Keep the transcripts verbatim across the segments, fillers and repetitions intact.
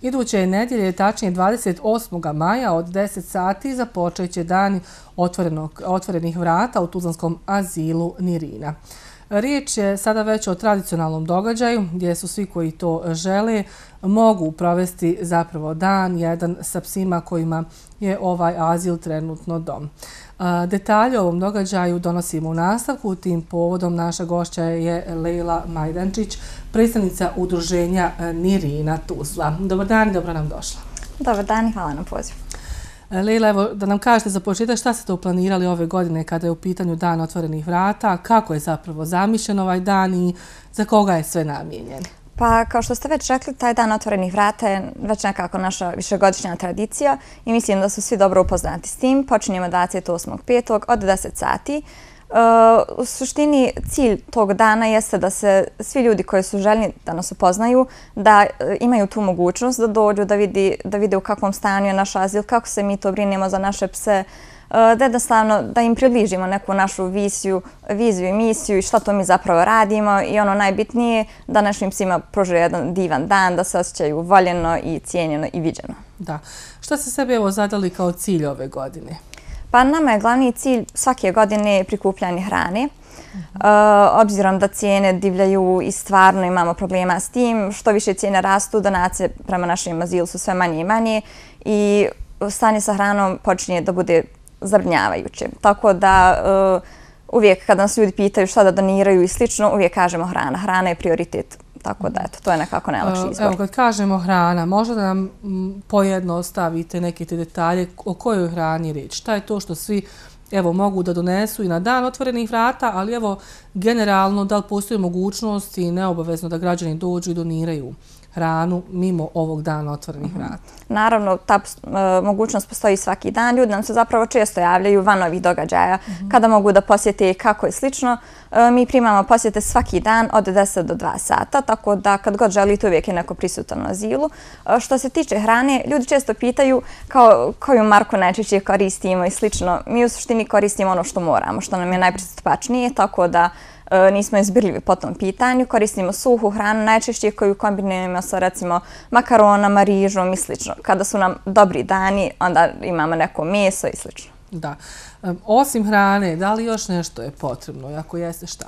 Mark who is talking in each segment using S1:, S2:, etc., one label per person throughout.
S1: Iduće nedjelje, tačnije dvadeset osmog maja od deset sati, započet će dan otvorenih vrata u tuzlanskom azilu Nirina. Riječ je sada već o tradicionalnom događaju gdje su svi koji to žele mogu provesti zapravo dan jedan sa psima kojima je ovaj azil trenutno dom. Detalje o ovom događaju donosimo u nastavku. Tim povodom naša gošća je Lejla Majdančić, predstavnica udruženja Nirina Tuzla. Dobar dan i dobro nam došla.
S2: Dobar dan i hvala na pozivu.
S1: Lejla, evo da nam kažete za početak šta ste to planirali ove godine kada je u pitanju dan otvorenih vrata, kako je zapravo zamišljen ovaj dan i za koga je sve namijenjen?
S2: Pa kao što ste već rekli, taj dan otvorenih vrata je već nekako naša višegodišnja tradicija i mislim da su svi dobro upoznati s tim. Počinjemo dvadeset osmog petog od deset sati. U suštini cilj tog dana jeste da se svi ljudi koji su željni da nas upoznaju, da imaju tu mogućnost da dođu, da, vidi, da vide u kakvom stanju je naš azil, kako se mi to brinemo za naše pse, da jednostavno da im približimo neku našu viziju, viziju i misiju i šta to mi zapravo radimo i ono najbitnije da našim psima pruže jedan divan dan, da se osjećaju voljeno i cijenjeno i viđeno.
S1: Da. Šta ste sebi evo zadali kao cilj ove godine?
S2: Pa nama je glavni cilj svake godine prikupljanje hrane. Uh, obzirom da cijene divljaju i stvarno imamo problema s tim, što više cijene rastu, donacije prema našem azilu su sve manje i manje i stanje sa hranom počinje da bude zabrinjavajuće. Tako da uh, uvijek kada nas ljudi pitaju šta da doniraju i slično, uvijek kažemo hrana. Hrana je prioritet. Tako da, eto, to je nekako najlakši izbor.
S1: Evo, kad kažemo hrana, možda da nam pojednostavite neke te detalje o kojoj hrani je riječ. Šta je to što svi evo, mogu da donesu i na dan otvorenih vrata, ali evo, generalno, da li postoji mogućnost i neobavezno da građani dođu i doniraju hranu mimo ovog dana otvorenih vrata?
S2: Naravno, ta mogućnost postoji svaki dan. Ljudi nam se zapravo često javljaju van ovih događaja kada mogu da posjete kako je slično. Mi primamo posjete svaki dan od deset do dva sata, tako da kad god želite uvijek je neko prisutan na azilu. Što se tiče hrane, ljudi često pitaju kao, koju marku najčešće koristimo i slično. Mi u suštini koristimo ono što moramo, što nam je najpristupačnije, tako da nismo izbirljivi po tom pitanju. Koristimo suhu hranu, najčešće koju kombinujemo sa recimo makaronama, rižom i slično. Kada su nam dobri dani, onda imamo neko meso i slično.
S1: Da. Osim hrane, da li još nešto je potrebno? Ako jeste, šta?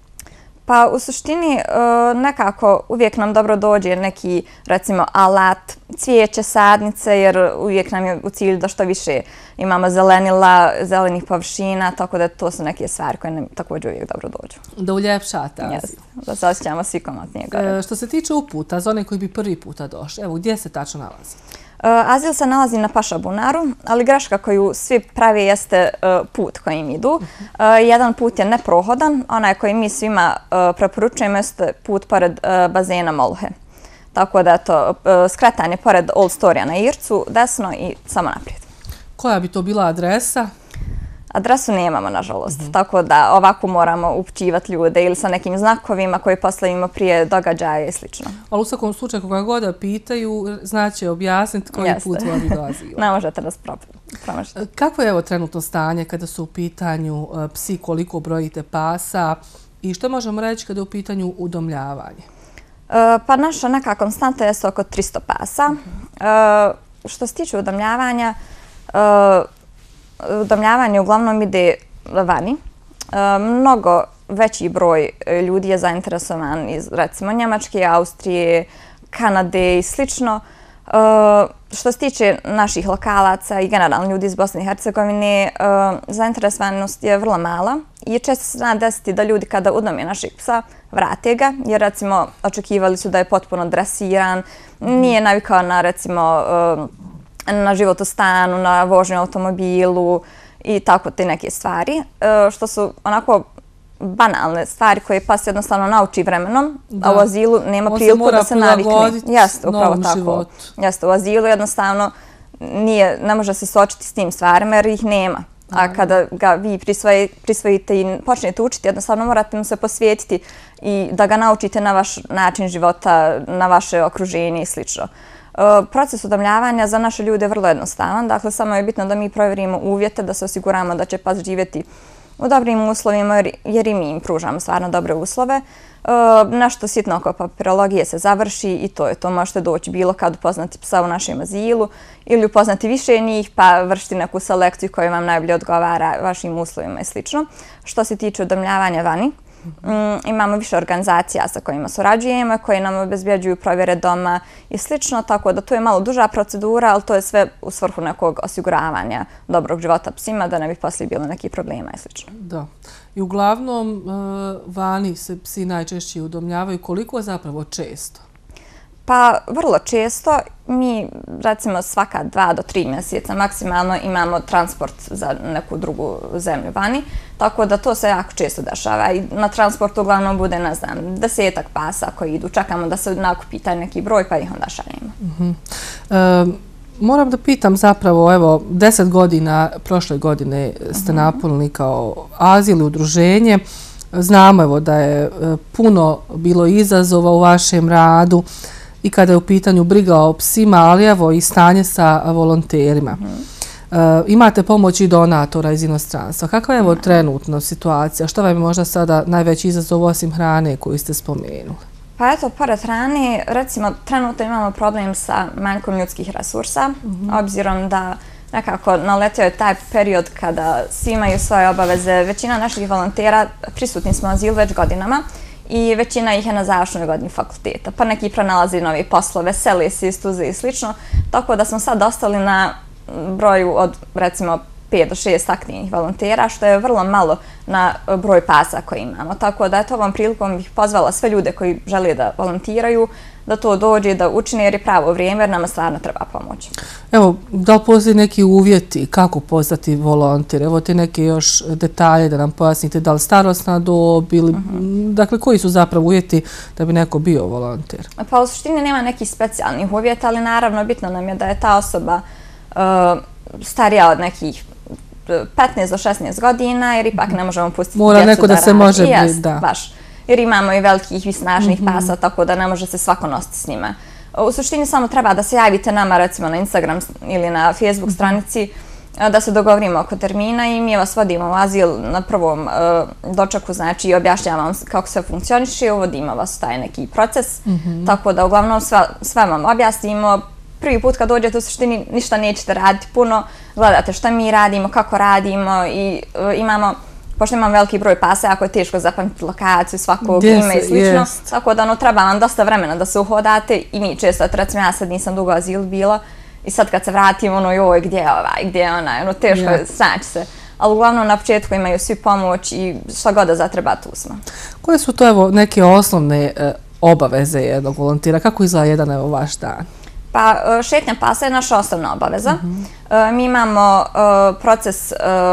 S2: Pa u suštini nekako uvijek nam dobro dođe neki recimo alat, cvijeće, sadnice, jer uvijek nam je u cilju da što više imamo zelenila, zelenih površina, tako da to su neke stvari koje nam također uvijek dobro dođu.
S1: Da uljepšate azil.
S2: Yes, da se osjećamo svi komotnije gore.
S1: E, što se tiče uputa, za one koji bi prvi puta došli, evo gdje se tačno nalazi?
S2: Azil se nalazi na Pašabunaru, ali greška koju svi pravi jeste put kojim idu. Jedan put je neprohodan, onaj koji mi svima preporučujemo jeste put pored bazena Molhe. Tako da je to skretanje pored Old Storija na Ircu, desno i samo naprijed.
S1: Koja bi to bila adresa?
S2: Adresu nemamo, nažalost, mm-hmm. tako da ovako moramo upućivati ljude ili sa nekim znakovima koje postavimo prije događaja i slično.
S1: Ali u svakom slučaju, koga god da pitaju, znaće objasniti koji Jeste. Put vodi do azila.
S2: Ne možete nas promašiti.
S1: Kako je evo trenutno stanje kada su u pitanju psi, koliko brojite pasa i što možemo reći kada je u pitanju udomljavanje?
S2: Pa naša neka konstanta je oko tristo pasa. Mm-hmm. Što se tiče udomljavanja, udomljavanje uglavnom ide vani. Mnogo veći broj ljudi je zainteresovan iz recimo Njemačke, Austrije, Kanade i slično. Što se tiče naših lokalaca i generalno ljudi iz Bosne i Hercegovine, zainteresovanost je vrlo mala i često se zna desiti da ljudi kada udome našeg psa vrate ga, jer recimo očekivali su da je potpuno dresiran, nije navikao na recimo na život u stanu, na vožnju automobilu i tako te neke stvari, što su onako banalne stvari koje pas jednostavno nauči vremenom, a u azilu nema priliku da se navikne. Jeste, upravo tako. Jeste, u azilu jednostavno nije, ne može se suočiti s tim stvarima jer ih nema. A kada ga vi prisvojite i počnete učiti, jednostavno morate mu se posvetiti i da ga naučite na vaš način života, na vaše okruženje i slično. Proces udomljavanja za naše ljude je vrlo jednostavan. Dakle, samo je bitno da mi provjerimo uvjete, da se osiguramo da će pas živjeti u dobrim uslovima jer i mi im pružamo stvarno dobre uslove. Nešto sitno oko papirologije se završi i to je to. Možete doći bilo kad upoznati psa u našem azilu ili upoznati više njih pa vršiti neku selekciju koja vam najbolje odgovara vašim uslovima i sl. Što se tiče udomljavanja vani, imamo više organizacija sa kojima surađujemo, koje nam obezbjeđuju provjere doma i slično, tako da to je malo duža procedura, ali to je sve u svrhu nekog osiguravanja dobrog života psima, da ne bi poslije bilo nekih problema i slično.
S1: Da. I uglavnom vani se psi najčešće udomljavaju. Koliko zapravo često?
S2: Pa vrlo često. Mi recimo svaka dva do tri mjeseca maksimalno imamo transport za neku drugu zemlju vani, tako da to se jako često dešava i na transportu uglavnom bude, ne znam, desetak pasa koji idu. Čekamo da se nakupi taj neki broj pa ih onda šaljemo.
S1: Moram da pitam zapravo, evo, deset godina, prošle godine ste napunili kao azil i udruženje. Znamo evo da je puno bilo izazova u vašem radu i kada je u pitanju briga o psima, ali evo i stanje sa volonterima. Imate pomoć i donatora iz inostranstva. Kakva je evo trenutno situacija? Što vam je možda sada najveći izazov osim hrane koju ste spomenuli?
S2: Pa eto, pored hrane, recimo, trenutno imamo problem sa manjkom ljudskih resursa, obzirom da nekako naletio je taj period kada svi imaju svoje obaveze. Većina naših volontera, prisutni smo u azilu već godinama i većina ih je na završnoj godini fakulteta, pa neki pronalazi novi poslove, seli se iz Tuzle i slično, tako da smo sad ostali na broju od, recimo, pet do šest aktivnih volontera, što je vrlo malo na broj pasa koji imamo. Tako da, eto, ovom prilikom bih pozvala sve ljude koji žele da volontiraju, da to dođe, da učine jer je pravo vrijeme, jer nama stvarno treba pomoć.
S1: Evo, da li postoji neki uvjeti kako postati volonter? Evo ti neke još detalje da nam pojasnite, da li starosna dob ili, dakle, koji su zapravo uvjeti da bi neko bio volonter?
S2: Pa u suštini nema nekih specijalnih uvjeta, ali naravno bitno nam je da je ta osoba starija od nekih petnaest do šesnaest godina, jer ipak ne možemo pustiti djecu da radi.
S1: Mora neko da se može biti, da.
S2: Baš. Jer imamo i velikih i snažnih pasa, tako da ne može se svako nositi s njima. U suštini samo treba da se javite nama, recimo na Instagram ili na Facebook stranici, da se dogovorimo oko termina i mi vas vodimo u azil na prvom dočeku, znači objašnjavamo kako sve funkcioniše, uvodimo vas u taj neki proces, tako da uglavnom sve vam objasnimo. Prvi put kad dođete u suštini ništa nećete raditi puno, gledate šta mi radimo, kako radimo i imamo, pošto imam veliki broj pasa, jako je teško zapamtiti lokaciju, svakog ime i slično, tako da ono treba vam dosta vremena da se uhodate i mi često, recimo ja sad nisam dugo azil bila i sad kad se vratim, ono joj gdje je ovaj, gdje je onaj, ono teško je snaći se. Ali uglavnom na početku imaju svi pomoć i šta god da zatreba tu smo.
S1: Koje su to evo neke osnovne obaveze jednog volontira? Kako izgleda jedan evo vaš dan?
S2: Pa šetnja pasa je naša osnovna obaveza. Mi imamo proces,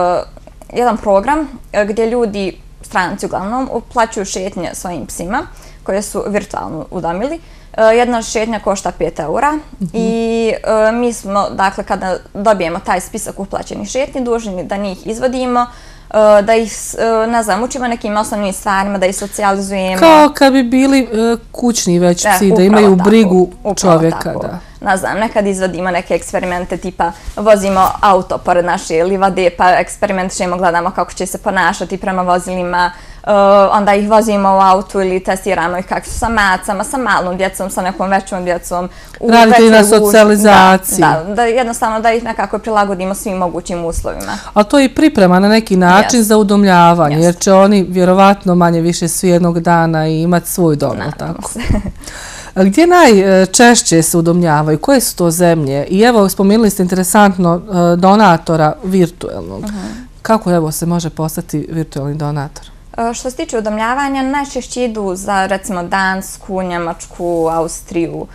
S2: jedan program gdje ljudi, stranci uglavnom, uplaćuju šetnje svojim psima koje su virtualno udomili. Jedna šetnja košta pet eura i mi smo, dakle, kada dobijemo taj spisak uplaćenih šetnji, dužni da njih izvodimo, da ih, ne znam, učimo nekim osnovnim stvarima, da ih socijalizujemo.
S1: Kao kad bi bili kućni već psi, da imaju brigu čovjeka.
S2: Ne znam, nekad izvodimo neke eksperimente tipa vozimo auto pored naše livade pa eksperimentišemo, gledamo kako će se ponašati prema vozilima, onda ih vozimo u autu ili testiramo ih kako su sa macama, sa malom djecom, sa nekom većom djecom.
S1: Radite i na socijalizaciji.
S2: Da, jednostavno da ih nekako prilagodimo svim mogućim uslovima.
S1: Ali to je i priprema na neki način za udomljavanje, jer će oni vjerovatno manje više svi jednog dana i imati svoj dom, tako? Gdje najčešće se udomljavaju? Koje su to zemlje? I evo, spomenuli ste interesantno donatora virtualnog. Kako evo se može postati virtualni donator?
S2: Što se tiče udomljavanja, najčešće idu za recimo Dansku, Njemačku, Austriju.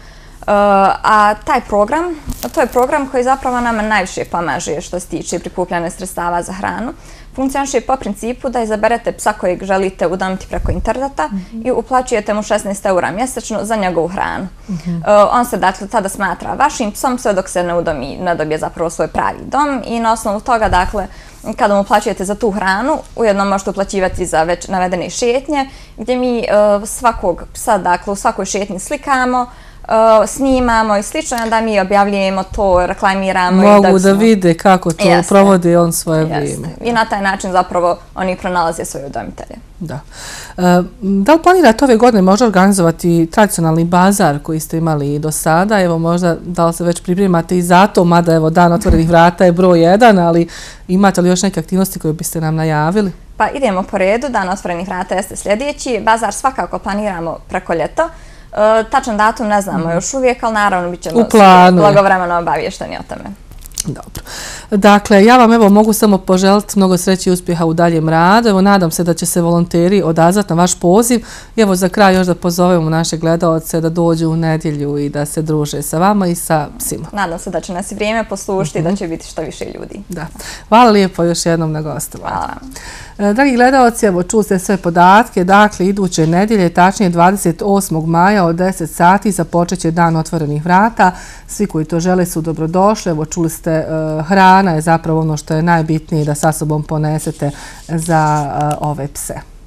S2: A taj program, to je program koji zapravo nama najviše pomaže što se tiče prikupljanja sredstava za hranu. Funkcioniše po principu da izaberete psa kojeg želite udomiti preko interneta i uplaćujete mu šesnaest eura mjesečno za njegovu hranu. On se dakle tada smatra vašim psom sve dok se ne udomi, ne dobije zapravo svoj pravi dom i na osnovu toga, dakle, kada mu uplaćujete za tu hranu, ujedno možete uplaćivati za već navedene šetnje, gdje mi svakog psa, dakle, u svakoj šetnji slikamo, snimamo i slično, onda mi objavljujemo to, reklamiramo.
S1: Mogu da vide kako to provodi on svoje vrijeme.
S2: I na taj način zapravo oni pronalaze svoje udomitelje.
S1: Da. Da li planirate ove godine možda organizovati tradicionalni bazar koji ste imali i do sada? Evo možda da li se već pripremate i za to, mada evo Dan otvorenih vrata je broj jedan, ali imate li još neke aktivnosti koje biste nam najavili?
S2: Pa idemo po redu, Dan otvorenih vrata jeste sljedeći. Bazar svakako planiramo preko ljeta. Tačan datum ne znamo još uvijek, ali naravno bit ćemo blagovremeno obavješteni o tome.
S1: Dobro. Dakle, ja vam evo mogu samo poželiti mnogo sreće i uspjeha u daljem radu. Evo, nadam se da će se volonteri odazvati na vaš poziv. I evo, za kraj još da pozovemo naše gledaoce da dođu u nedjelju i da se druže sa vama i sa psima.
S2: Nadam se da će nas i vrijeme poslušati i da će biti što više ljudi.
S1: Da. Hvala lijepo još jednom na gostovanju.
S2: Hvala.
S1: Dragi gledaoci, evo čuli ste sve podatke. Dakle, iduće nedjelje, tačnije dvadeset osmog maja od deset sati započet će Dan otvorenih vrata. Svi koji to žele su dobrodošli. Evo čuli ste, hrana je zapravo ono što je najbitnije da sa sobom ponesete za ove pse.